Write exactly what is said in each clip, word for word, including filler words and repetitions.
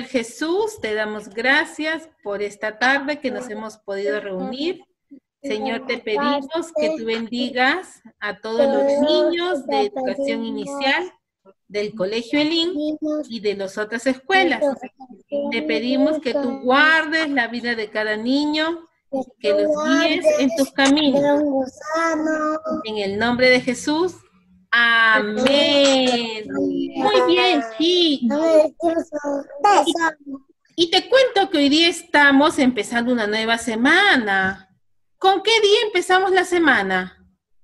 Señor Jesús, te damos gracias por esta tarde que nos hemos podido reunir. Señor, te pedimos que tú bendigas a todos los niños de educación inicial, del Colegio Elín y de las otras escuelas. Te pedimos que tú guardes la vida de cada niño, que los guíes en tus caminos. En el nombre de Jesús, amén. Muy bien, sí. Y, y te cuento que hoy día estamos empezando una nueva semana. ¿Con qué día empezamos la semana?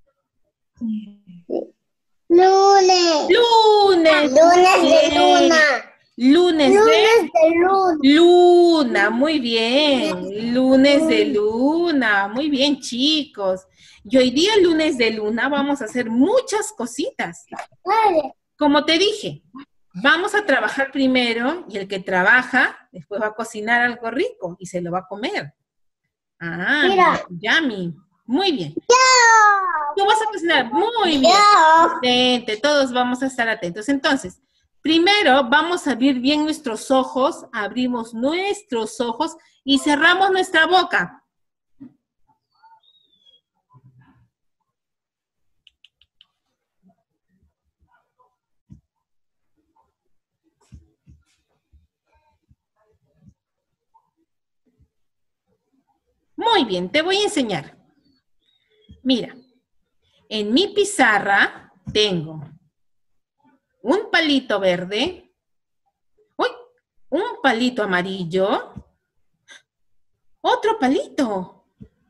Lunes. Lunes. Lunes de luna. Lunes, Lunes de, de luna. Luna, muy bien. Lunes de luna, muy bien, chicos. Y hoy día, lunes de luna, vamos a hacer muchas cositas. Como te dije, vamos a trabajar primero y el que trabaja después va a cocinar algo rico y se lo va a comer. Ah, Mira. yummy. Muy bien. Yo. Tú vas a cocinar. Muy bien. Atente, todos vamos a estar atentos. Entonces, primero vamos a abrir bien nuestros ojos, abrimos nuestros ojos y cerramos nuestra boca. Muy bien, te voy a enseñar. Mira, en mi pizarra tengo un palito verde, uy, un palito amarillo, otro palito,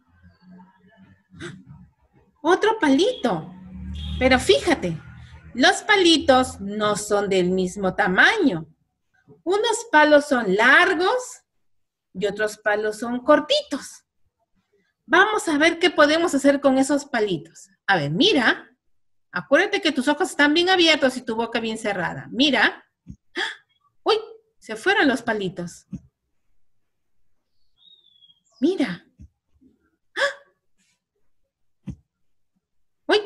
otro palito. Pero fíjate, los palitos no son del mismo tamaño. Unos palos son largos y otros palos son cortitos. Vamos a ver qué podemos hacer con esos palitos. A ver, mira. Acuérdate que tus ojos están bien abiertos y tu boca bien cerrada. Mira. ¡Uy! Se fueron los palitos. Mira. ¡Uy!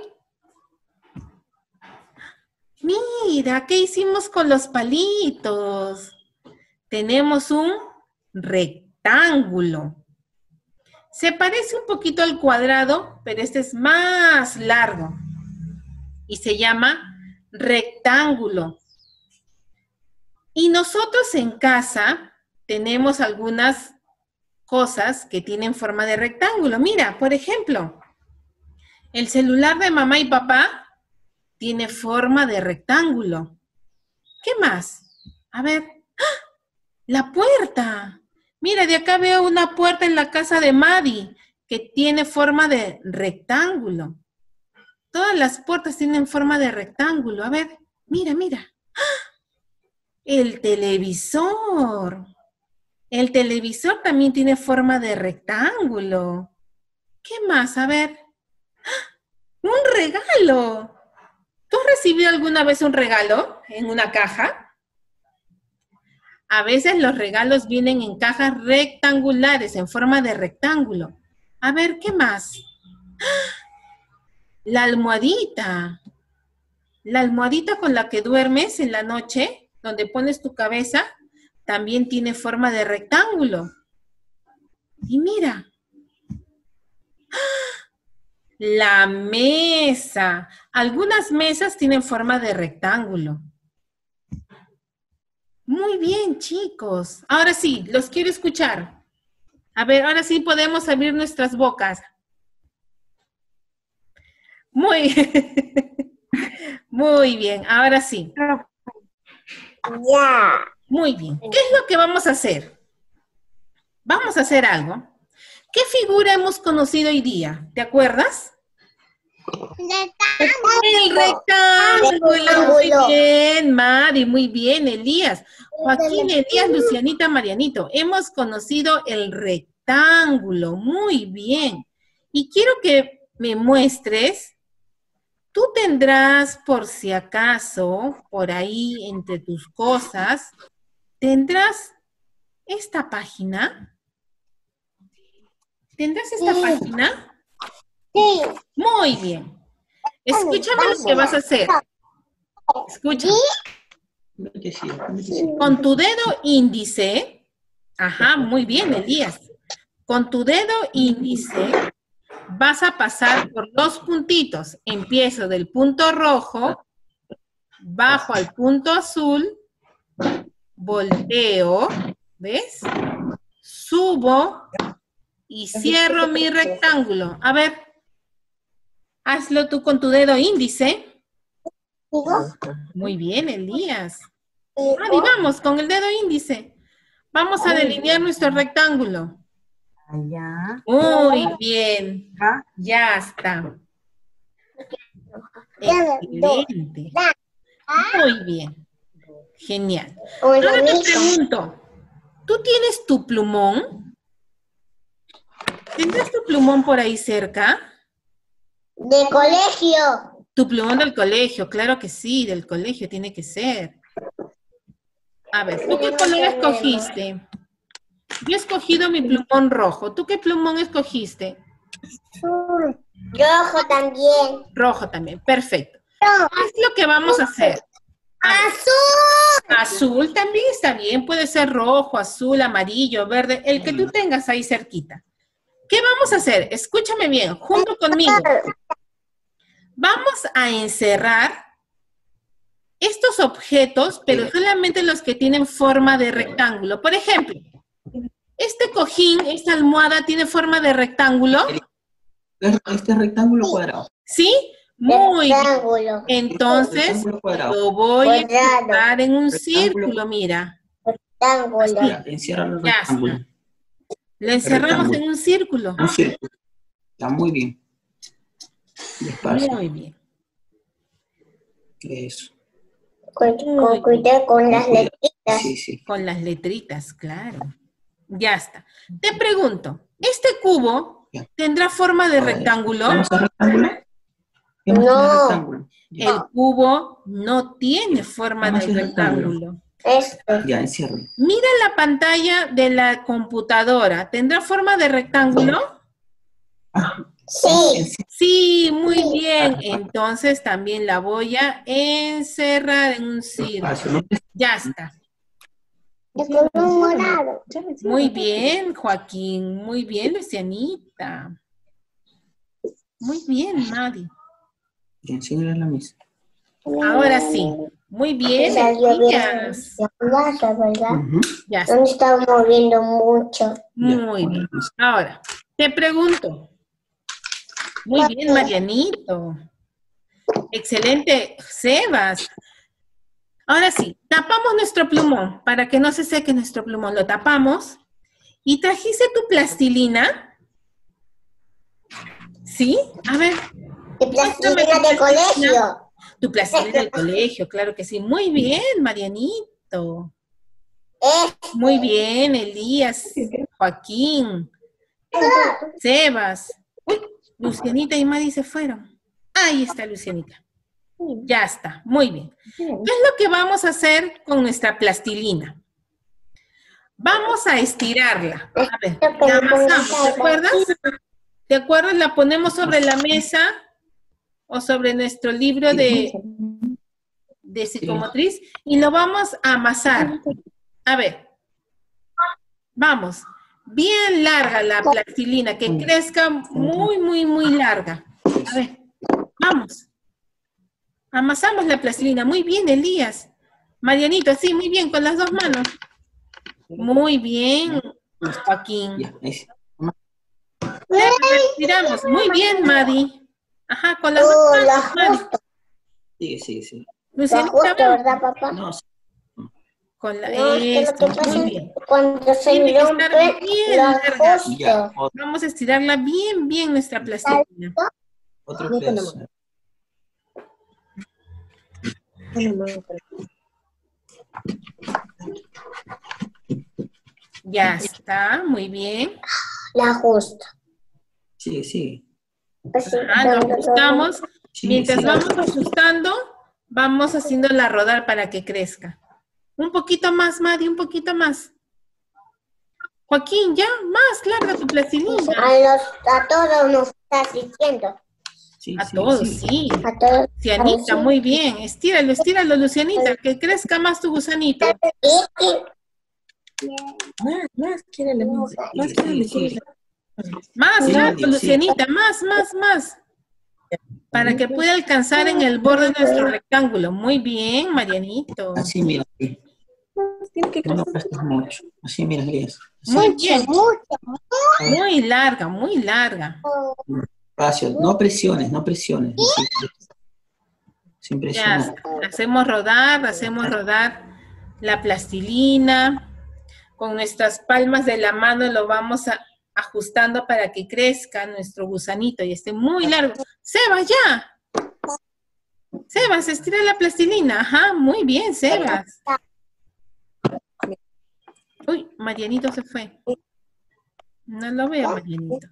Mira, ¿qué hicimos con los palitos? Tenemos un rectángulo. Se parece un poquito al cuadrado, pero este es más largo. Y se llama rectángulo. Y nosotros en casa tenemos algunas cosas que tienen forma de rectángulo. Mira, por ejemplo, el celular de mamá y papá tiene forma de rectángulo. ¿Qué más? A ver, ¡ah! La puerta. Mira, de acá veo una puerta en la casa de Maddie que tiene forma de rectángulo. Todas las puertas tienen forma de rectángulo. A ver, mira, mira. ¡Ah! El televisor. El televisor también tiene forma de rectángulo. ¿Qué más? A ver. ¡Ah! ¡Un regalo! ¿Tú has recibido alguna vez un regalo en una caja? A veces los regalos vienen en cajas rectangulares, en forma de rectángulo. A ver, ¿qué más? ¡Ah! La almohadita. La almohadita con la que duermes en la noche, donde pones tu cabeza, también tiene forma de rectángulo. Y mira. ¡Ah! La mesa. Algunas mesas tienen forma de rectángulo. Muy bien, chicos. Ahora sí, los quiero escuchar. A ver, ahora sí podemos abrir nuestras bocas. Muy, muy bien, ahora sí. Ya. Muy bien. ¿Qué es lo que vamos a hacer? Vamos a hacer algo. ¿Qué figura hemos conocido hoy día? ¿Te acuerdas? El rectángulo. Muy bien, Mari, muy bien, Elías. Joaquín, Elías, Lucianita, Marianito. Hemos conocido el rectángulo. Muy bien. Y quiero que me muestres. Tú tendrás, por si acaso, por ahí entre tus cosas, tendrás esta página. ¿Tendrás esta Sí. página? Sí. Muy bien. Escúchame lo que vas a hacer. Escucha. Con tu dedo índice, ajá, muy bien, Elías. Con tu dedo índice vas a pasar por dos puntitos. Empiezo del punto rojo, bajo al punto azul, volteo, ¿ves? Subo y cierro mi rectángulo. A ver, hazlo tú con tu dedo índice. Muy bien, Elías. Mari, vamos, con el dedo índice. Vamos a delinear nuestro rectángulo. Allá. Muy bien. Ya está. Excelente. Muy bien. Genial. Ahora te pregunto, ¿tú tienes tu plumón? ¿Tendrás tu plumón por ahí cerca? De colegio. Tu plumón del colegio, claro que sí, del colegio tiene que ser. A ver, ¿tú qué color escogiste? Yo he escogido mi plumón rojo. ¿Tú qué plumón escogiste? Rojo también. Rojo también, perfecto. ¿Qué es lo que vamos a hacer? ¡Azul! Azul también está bien, puede ser rojo, azul, amarillo, verde, el que tú tengas ahí cerquita. ¿Qué vamos a hacer? Escúchame bien, junto conmigo. Vamos a encerrar estos objetos, pero solamente los que tienen forma de rectángulo. Por ejemplo, este cojín, esta almohada, ¿tiene forma de rectángulo? Este rectángulo cuadrado. ¿Sí? Muy bien. Rectángulo. Entonces, Rectángulo cuadrado. lo voy a Cuadrado. encerrar en un Rectángulo. círculo, mira. Rectángulo. Ya, enciérralo el Ya rectángulo. está. Lo encerramos rectángulo. en un círculo. Un círculo. Está muy bien. Despacio. Muy bien. Eso. Con, con cuidado con las Con cuidado. letritas. Sí, sí. Con las letritas, claro. Ya está. Te pregunto, ¿este cubo Ya. tendrá forma de A ver, rectángulo? ¿Vamos a rectángulo? ¿Qué más No. tiene rectángulo? Ya, El cubo no tiene forma Vamos de a rectángulo. rectángulo. Esto. ya enciérralo. Mira la pantalla de la computadora. ¿Tendrá forma de rectángulo? Ah, Sí. enci- Sí, muy bien. Entonces también la voy a encerrar en un círculo. Despacio, ¿no? Ya está. De color morado. Muy bien, Joaquín. Muy bien, Lucianita. Muy bien, Mari. Ya, enséñale a la mesa. Ahora sí. Muy bien, Salió bien. Elías. La plaza, ¿verdad? Ujú. Ya está. No estamos moviendo mucho. Muy Ya, bien. bueno, Ahora, te pregunto. Muy bien, Marianito. Excelente, Sebas. Ahora sí, tapamos nuestro plumón para que no se seque nuestro plumón. Lo tapamos. ¿Y trajiste tu plastilina? ¿Sí? A ver, De plastilina de colegio. tu plastilina del colegio, claro que sí. Muy bien, Marianito. Es Muy bien, Elías, Joaquín, Sebas. Uy, Lucianita y Mari se fueron. Ahí está Lucianita. Ya está, muy bien. ¿Qué es lo que vamos a hacer con nuestra plastilina? Vamos a estirarla. A ver, la amasamos, ¿te acuerdas? ¿Te acuerdas? La ponemos sobre la mesa o sobre nuestro libro de, de psicomotriz y lo vamos a amasar. A ver, vamos. Bien larga la plastilina, que crezca muy, muy, muy larga. A ver, vamos. Amasamos la plastilina. Muy bien, Elías. Marianito, sí, muy bien, con las dos manos. Muy bien, Joaquín. ya, ahí sí. Estiramos. Muy bien, Madi. Ajá, con las Oh, dos la manos, Madi. justo. Sí, sí, sí. La Lucianita, justo, vamos. ¿verdad, papá? No, sí. Con la, No, es que lo esto, que pasa muy es bien. que cuando se Tiene que rompe, estar bien lo larga. ajusto. Ya, otro, Vamos a estirarla bien, bien nuestra plastilina. otro pedazo. Ya está, muy bien. La ajusto. Sí, sí. Así, Ajá, lo cuando- ajustamos. Sí, Mientras sí. vamos ajustando, vamos haciéndola rodar para que crezca. Un poquito más, Madi, un poquito más. Joaquín, ya, más larga tu plastilina. A, los, a todos nos estás diciendo. Sí, A sí, todos, sí. sí. A todos. Lucianita, muy bien. Estíralo, estíralo, Lucianita, que crezca más tu gusanito. Más, más, quírale más. Más, Sí, quírale, sí, sí. quírale. Más Sí, largo, sí. Lucianita, más, más, más. Para que pueda alcanzar en el borde de nuestro rectángulo. Muy bien, Marianito. Así, mira. Sí. Tiene que No lo crecer. aplastes mucho. Así, mira, Elías. Así. Muy Mucho, bien. mucho. Muy larga, muy larga. Espacio. No presiones, no presiones. Así, sin Ya presionar. está. Hacemos rodar, hacemos rodar la plastilina. Con nuestras palmas de la mano lo vamos a, ajustando para que crezca nuestro gusanito y esté muy largo. Sebas, ya. Sebas, estira la plastilina. Ajá, muy bien, Sebas. Uy, Marianito se fue. No lo veo, Marianito.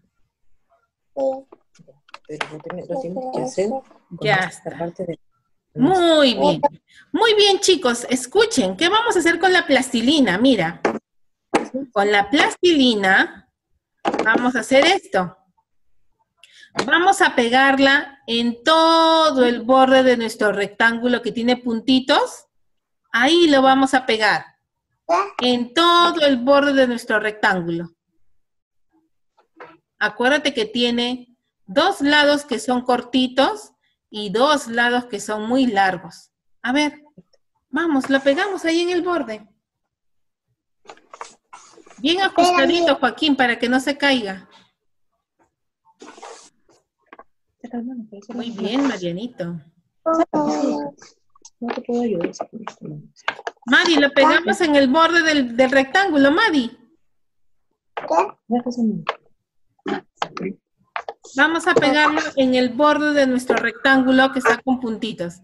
Pero lo tiene- lo tienes que hacer con Ya esta está. parte de... Muy bien. Muy bien, chicos. Escuchen, ¿qué vamos a hacer con la plastilina? Mira, con la plastilina vamos a hacer esto. Vamos a pegarla en todo el borde de nuestro rectángulo que tiene puntitos. Ahí lo vamos a pegar. En todo el borde de nuestro rectángulo. Acuérdate que tiene dos lados que son cortitos y dos lados que son muy largos. A ver, vamos, lo pegamos ahí en el borde. Bien ajustadito, Joaquín, para que no se caiga. Muy bien, Marianito. No te puedo ayudar. Madi, lo pegamos en el borde del, del rectángulo, Madi. Vamos a pegarlo en el borde de nuestro rectángulo que está con puntitos.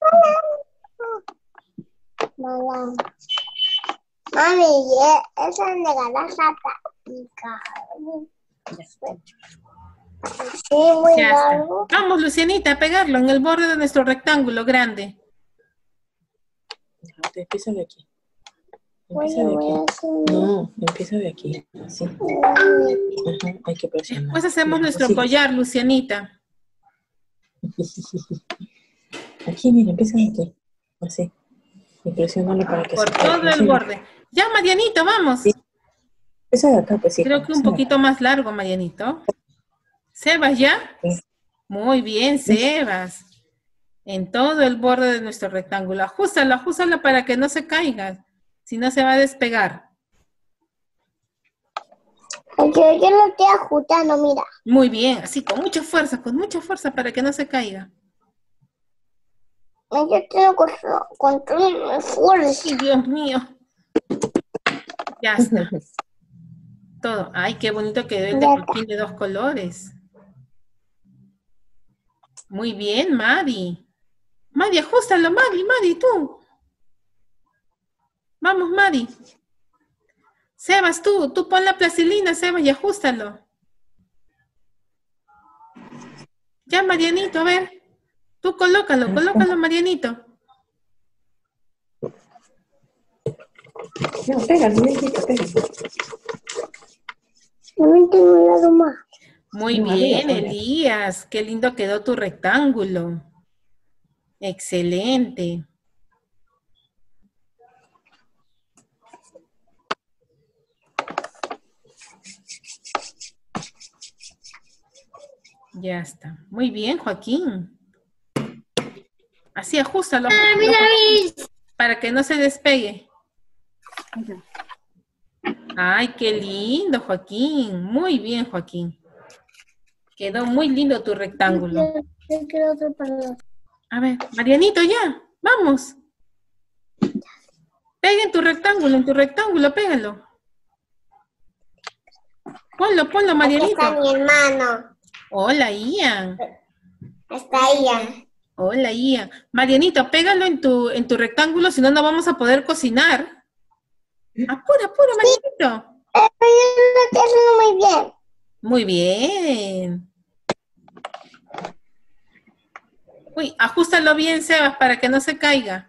Mamá. Mami, ¿y esa es de la satánica? Sí, muy Ya está. largo. Vamos, Lucianita, a pegarlo en el borde de nuestro rectángulo grande. Empieza de aquí. Oye, Empieza de voy a aquí. hacer... No, empieza de aquí. Así. Ajá, hay que presionar. Después hacemos Ya, nuestro así. collar, Lucianita. Aquí, mira, empieza de aquí. Así. Y presiónalo para que Por se caiga. todo el Así. borde. Ya, Marianito, vamos. Sí. Empieza de acá, pues sí. Creo que un poquito más largo, Marianito. Sebas, ¿ya? Sí. Muy bien, Sebas. En todo el borde de nuestro rectángulo. Ajústalo, ajústalo para que no se caiga. Si no, se va a despegar. Yo, yo lo estoy ajustando, mira. Muy bien, así, con mucha fuerza, con mucha fuerza para que no se caiga. Yo tengo control, control de fuerza. Ay, Dios mío. Ya está. Todo. Ay, qué bonito quedó el de Joaquín de dos colores. Muy bien, Madi. Madi, ajustalo, Madi, Madi, tú. Vamos, Madi. Sebas, tú, tú pon la plastilina, Sebas, y ajustalo. Ya, Marianito, a ver. Tú colócalo, colócalo, Marianito. No, pégalo, mijito, pégalo. También tengo un lado más. Muy No, bien, arriba, arriba. Elías. Qué lindo quedó tu rectángulo. Excelente. Ya está. Muy bien, Joaquín. Así, ajustalo. ajústalo, Joaquín, para que no se despegue. Ay, qué lindo, Joaquín. Muy bien, Joaquín. Quedó muy lindo tu rectángulo. Yo quiero otro para los... A ver, Marianito, ya. Vamos. Pega en tu rectángulo, en tu rectángulo, pégalo. Ponlo, ponlo, Aquí está Marianito. mi hermano. Hola, Ian. Está ella. Hola, Ian. Marianito, pégalo en tu, en tu rectángulo, si no, no vamos a poder cocinar. Apura, apura, Marianito. Pero yo lo estoy haciendo muy bien. Muy bien. Uy, ajustalo bien, Sebas, para que no se caiga.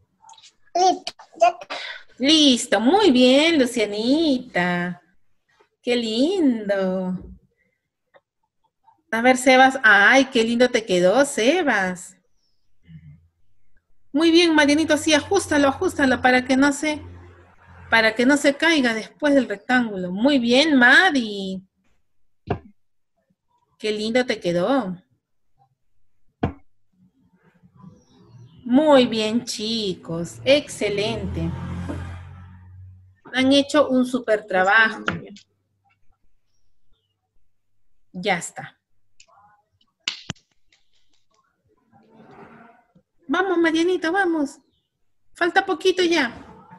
Listo. Ya está. Listo, muy bien, Lucianita. Qué lindo. A ver, Sebas. Ay, qué lindo te quedó, Sebas. Muy bien, Marianito, sí, ajustalo, ajustalo para que no se, para que no se caiga después del rectángulo. Muy bien, Mari. Qué lindo te quedó. Muy bien, chicos. Excelente. Han hecho un súper trabajo. Ya está. Vamos, Marianito, vamos. Falta poquito ya.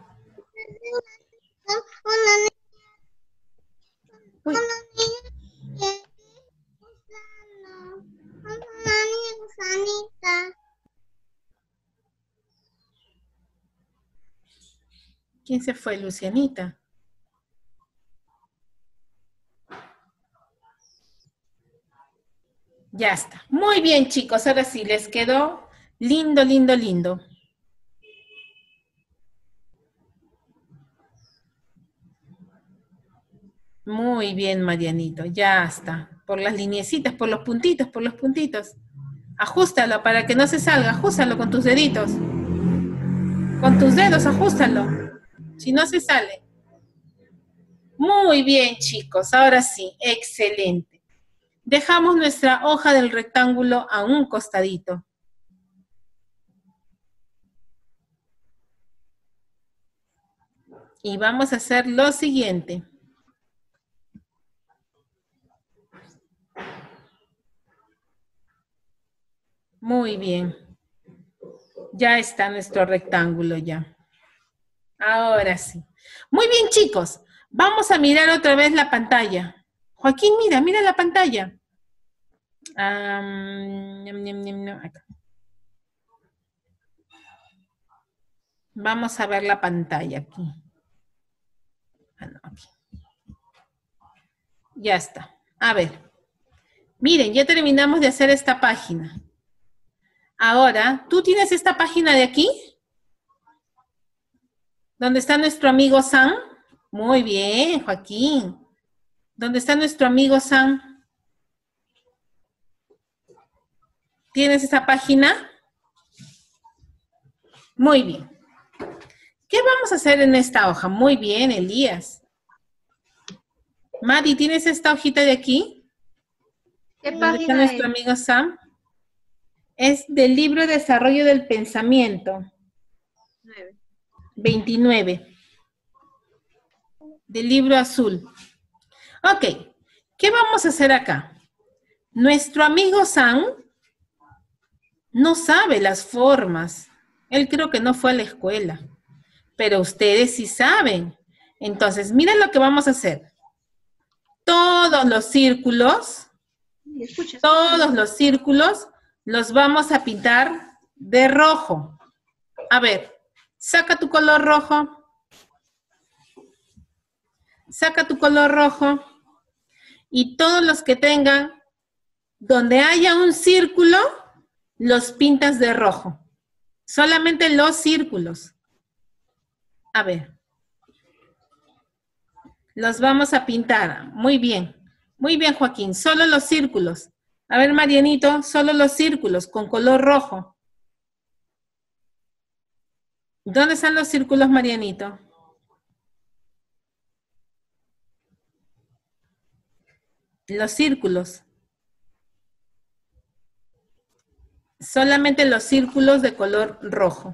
Una niña, Uy, una niña que gusano. Una niña gusanita. ¿quién se fue? Lucianita. Ya está. Muy bien, chicos. Ahora sí, les quedó lindo, lindo, lindo. Muy bien, Marianito. Ya está. Por las lineecitas, por los puntitos, por los puntitos. Ajústalo para que no se salga. Ajústalo con tus deditos. Con tus dedos, ajústalo. Si no se sale. Muy bien, chicos. Ahora sí. Excelente. Dejamos nuestra hoja del rectángulo a un costadito. Y vamos a hacer lo siguiente. Muy bien. Ya está nuestro rectángulo ya. Ahora sí. Muy bien, chicos. Vamos a mirar otra vez la pantalla. Joaquín, mira, mira la pantalla. Um, ñam, ñam, ñam, ñam, acá. Vamos a ver la pantalla aquí. Ah, no, aquí. Ya está. A ver. Miren, ya terminamos de hacer esta página. Ahora, ¿tú tienes esta página de aquí? ¿Dónde está nuestro amigo Sam? Muy bien, Joaquín. ¿Dónde está nuestro amigo Sam? ¿Tienes esa página? Muy bien. ¿Qué vamos a hacer en esta hoja? Muy bien, Elías. Madi, ¿tienes esta hojita de aquí? ¿Qué ¿Dónde está página nuestro es? amigo Sam? Es del libro Desarrollo del Pensamiento. Nueve. veintinueve. Del libro azul. Ok. ¿Qué vamos a hacer acá? Nuestro amigo Sam no sabe las formas. Él creo que no fue a la escuela. Pero ustedes sí saben. Entonces, miren lo que vamos a hacer. Todos los círculos, Escucha. todos los círculos los vamos a pintar de rojo. A ver, saca tu color rojo. Saca tu color rojo. Y todos los que tengan, donde haya un círculo, los pintas de rojo. Solamente los círculos. A ver. Los vamos a pintar. Muy bien. Muy bien, Joaquín. Solo los círculos. A ver, Marianito, solo los círculos con color rojo. ¿Dónde están los círculos, Marianito? Los círculos. Solamente los círculos de color rojo.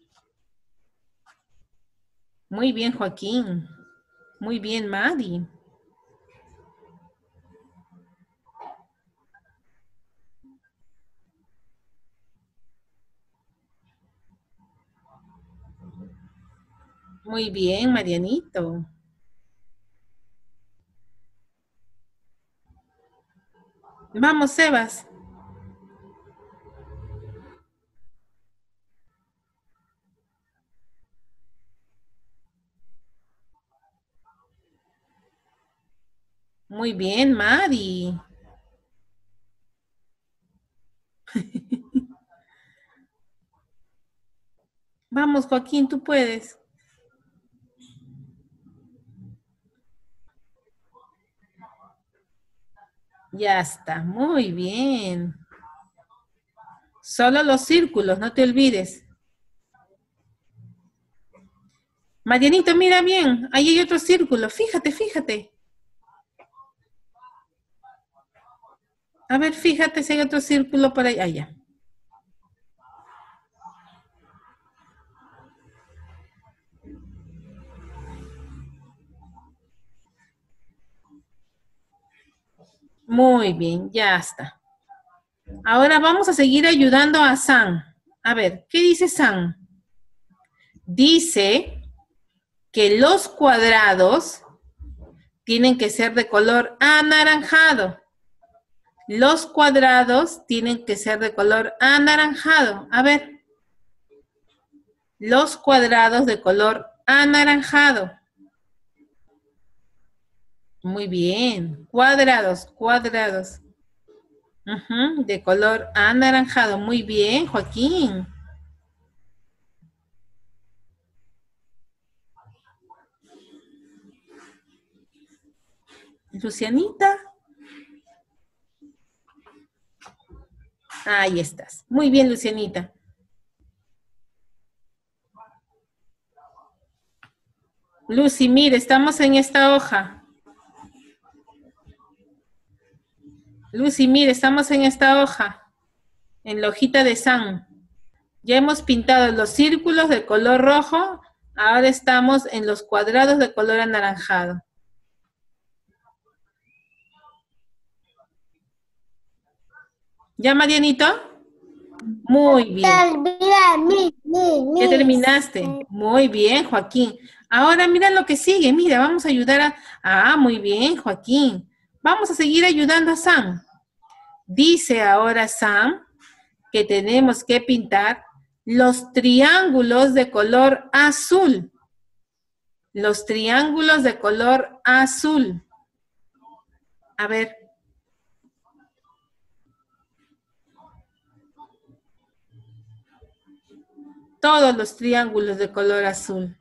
Muy bien, Joaquín. Muy bien, Madi. Muy bien, Marianito. Vamos, Sebas. Muy bien, Madi. Vamos, Joaquín, tú puedes. Ya está, muy bien. Solo los círculos, no te olvides. Marianito, mira bien, ahí hay otro círculo, fíjate, fíjate. A ver, fíjate si hay otro círculo por ahí. Allá. Muy bien, ya está. Ahora vamos a seguir ayudando a San. A ver, ¿qué dice San? Dice que los cuadrados tienen que ser de color anaranjado. Los cuadrados tienen que ser de color anaranjado. A ver. Los cuadrados de color anaranjado. Muy bien. Cuadrados, cuadrados. Uh-huh, de color anaranjado. Muy bien, Joaquín. Lucianita. Ahí estás. Muy bien, Lucianita. Lucy, mire, estamos en esta hoja. Lucy, mire, estamos en esta hoja. En la hojita de San. Ya hemos pintado los círculos de color rojo. Ahora estamos en los cuadrados de color anaranjado. ¿Ya, Marianito? Muy bien. ¿Ya terminaste? Muy bien, Joaquín. Ahora mira lo que sigue. Mira, vamos a ayudar a... Ah, muy bien, Joaquín. Vamos a seguir ayudando a Sam. Dice ahora Sam que tenemos que pintar los triángulos de color azul. Los triángulos de color azul. A ver. Todos los triángulos de color azul.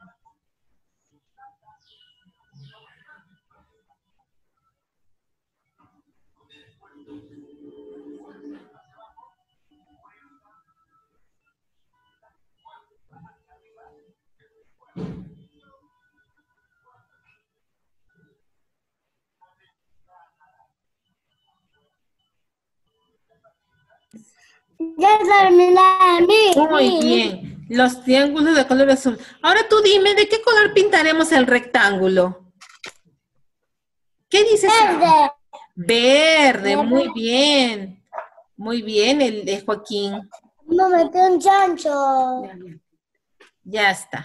Ya terminé. Muy bien. Los triángulos de color azul. Ahora tú dime, ¿de qué color pintaremos el rectángulo? ¿Qué dices? Verde. Verde, muy bien. Muy bien, el de Joaquín. No metí un chancho. Ya está.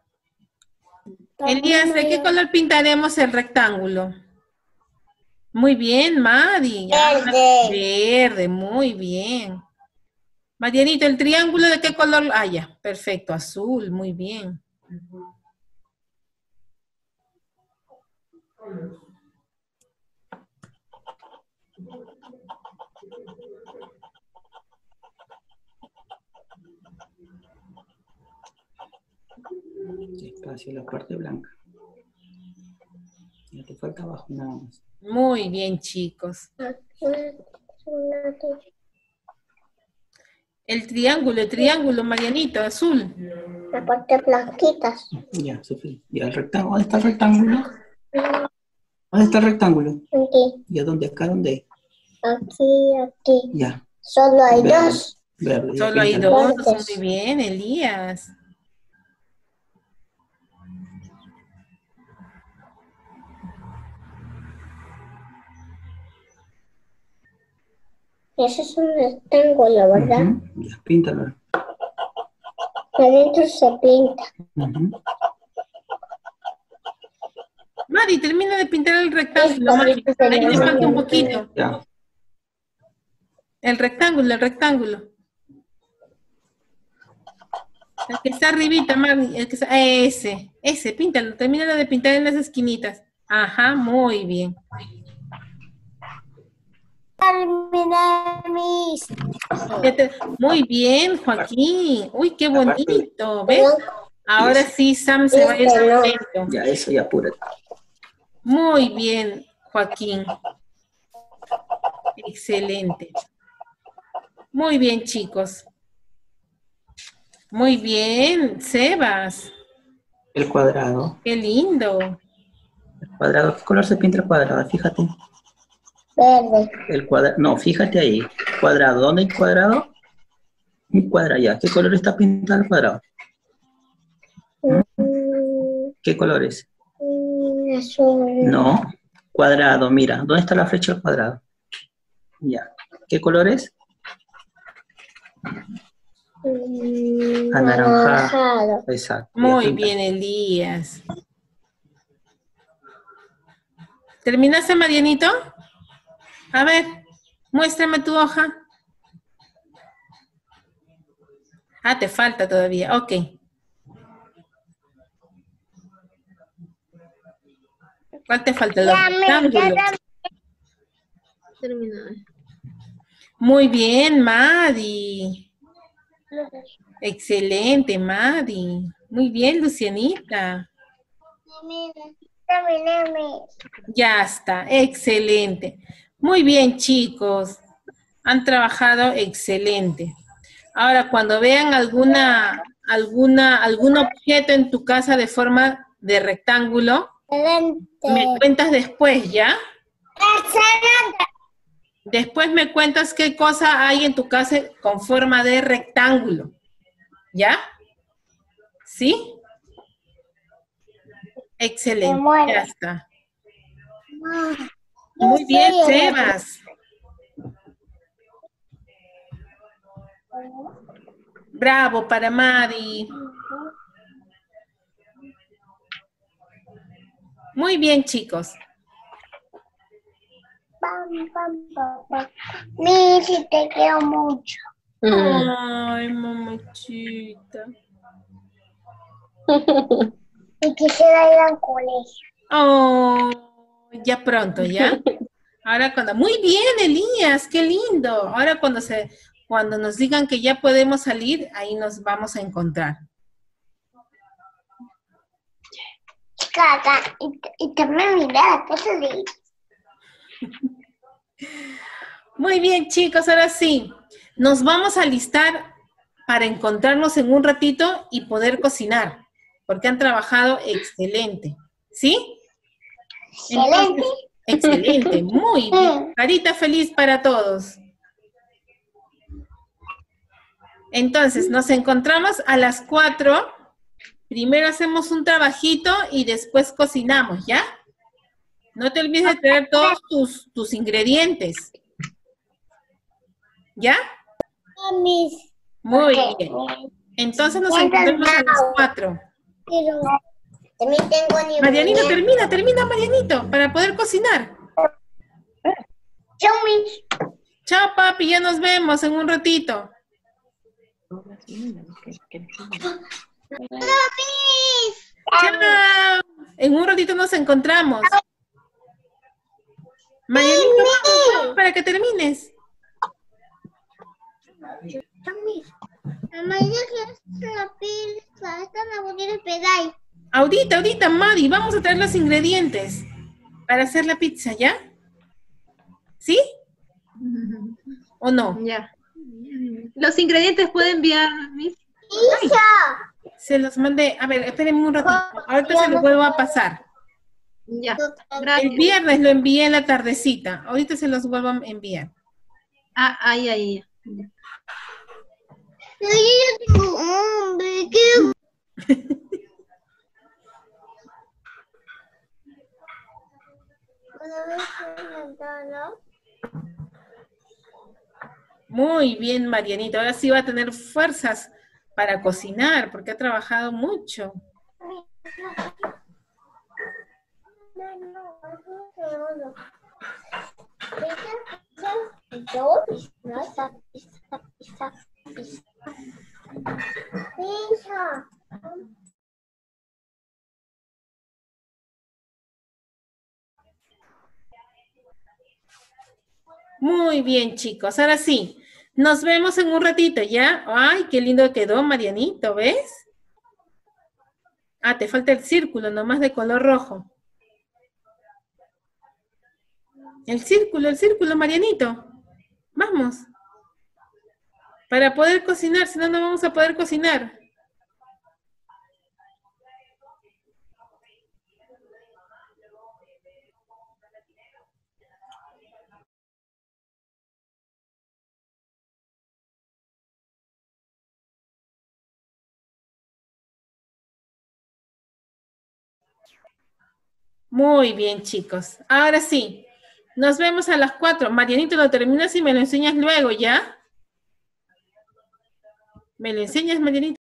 Elías, ¿de qué color pintaremos el rectángulo? Muy bien, Mari. Verde. Verde, muy bien. Marianito, ¿el triángulo de qué color? Ah, ya, perfecto, azul, muy bien. Despacio la parte blanca. Ya te falta abajo nada más. Muy bien, chicos. El triángulo, el triángulo, Marianito, azul. La parte blanquitas. Ya, Sofía. Ya el rectángulo. ¿Dónde está el rectángulo? ¿Dónde está el rectángulo? Aquí. ¿Y a dónde? ¿Acá dónde? Aquí, aquí. Ya. Solo hay Verde. dos. Verde. ya Solo hay píntalo. dos, Verdes. muy bien, Elías. Ese es un rectángulo, ¿verdad? Ujú, ya, píntalo. Adentro se pinta. Ujú. Mari, termina de pintar el rectángulo, Mari. Ahí le falta un poquito. Ya. El rectángulo, el rectángulo. El que está arribita, Mari. El que está, ese, ese, píntalo. Termina de pintar en las esquinitas. Ajá, muy bien. Terminé mis. Ya te- Muy bien, Joaquín. Uy, qué bonito. ¿Ves? Ahora sí, Sam se va a ir contento. Ya, eso ya apúrate. Muy bien, Joaquín. Excelente. Muy bien, chicos. Muy bien, Sebas. El cuadrado. Qué lindo. El cuadrado. ¿Qué color se pinta el cuadrado? Fíjate. Verde. El cuadrado. No, fíjate ahí. Cuadrado. ¿Dónde hay cuadrado? Un cuadrado ya. ¿Qué color está pintado el cuadrado? Mm, ¿Qué color es? mm, azul. No. Cuadrado, mira. ¿Dónde está la flecha del cuadrado? Ya. ¿Qué color es? Mm, Anaranjado. anaranjado. Exacto. ya Muy pinta. bien, Elías. ¿Terminaste, Marianito? A ver, muéstrame tu hoja. Ah, te falta todavía. Ok. ¿Cuál te falta? Los Ya me, ya, rectángulos. ya. Terminado. Muy bien, Madi. Excelente, Madi. Muy bien, Lucianita. Terminé. Ya está, excelente. Muy bien, chicos. Han trabajado excelente. Ahora, cuando vean alguna, alguna, algún objeto en tu casa de forma de rectángulo, me Excelente. cuentas después, ¿ya? Excelente. Después me cuentas qué cosa hay en tu casa con forma de rectángulo. ¿Ya? ¿Sí? Excelente, Me muero. ya está. Ah, Muy yo bien, soy el- Sebas. Bravo para Mari. Muy bien, chicos. Pam, pam, pam, pam. Mi, si te quiero mucho. Ay, mamachita. Y quisiera ir al colegio. Oh, ya pronto, ¿ya? Ahora cuando, muy bien, Elías, qué lindo. Ahora cuando se, cuando nos digan que ya podemos salir, ahí nos vamos a encontrar. Caca, y, y también mira, eso de... Muy bien, chicos, ahora sí. Nos vamos a alistar para encontrarnos en un ratito y poder cocinar, porque han trabajado excelente. ¿Sí? Excelente. Excelente, muy bien. Carita feliz para todos. Entonces, nos encontramos a las cuatro. Primero hacemos un trabajito y después cocinamos, ¿ya? No te olvides de traer todos tus, tus ingredientes. ¿Ya? Mis... Muy Ok. bien. Entonces nos Ya encontramos a las terminamos. cuatro. Pero también tengo ni Marianito, termina, termina, Marianito, para poder cocinar. Chau, mis. Chao, papi, ya nos vemos en un ratito. Chao. En un ratito nos encontramos. Marianito, vamos, para que termines. Mamá, ya que la pizza, esta la voy a pedir. Ahorita, ahorita, Mari, vamos a traer los ingredientes para hacer la pizza, ¿ya? ¿Sí? ¿O no? Ya. Los ingredientes pueden enviar, Miss. ¡Hija! Se los mandé. A ver, espérenme un ratito. Ahorita se los vuelvo a pasar. Ya. El Gracias. viernes lo envié en la tardecita. Ahorita se los vuelvo a enviar. Ah, ahí, ahí. Ya. Pero yo ya tengo hambre, ¿qué? Muy bien, Marianita. Ahora sí va a tener fuerzas para cocinar, porque ha trabajado mucho. Muy bien, chicos. Ahora sí, nos vemos en un ratito, ¿ya? Ay, qué lindo quedó, Marianito, ¿ves? Ah, te falta el círculo, nomás de color rojo. El círculo, el círculo, Marianito. Vamos. Para poder cocinar, si no, no vamos a poder cocinar. Muy bien, chicos. Ahora sí, nos vemos a las cuatro. Marianito, lo terminas y me lo enseñas luego, ¿ya? ¿Me lo enseñas, Marianito?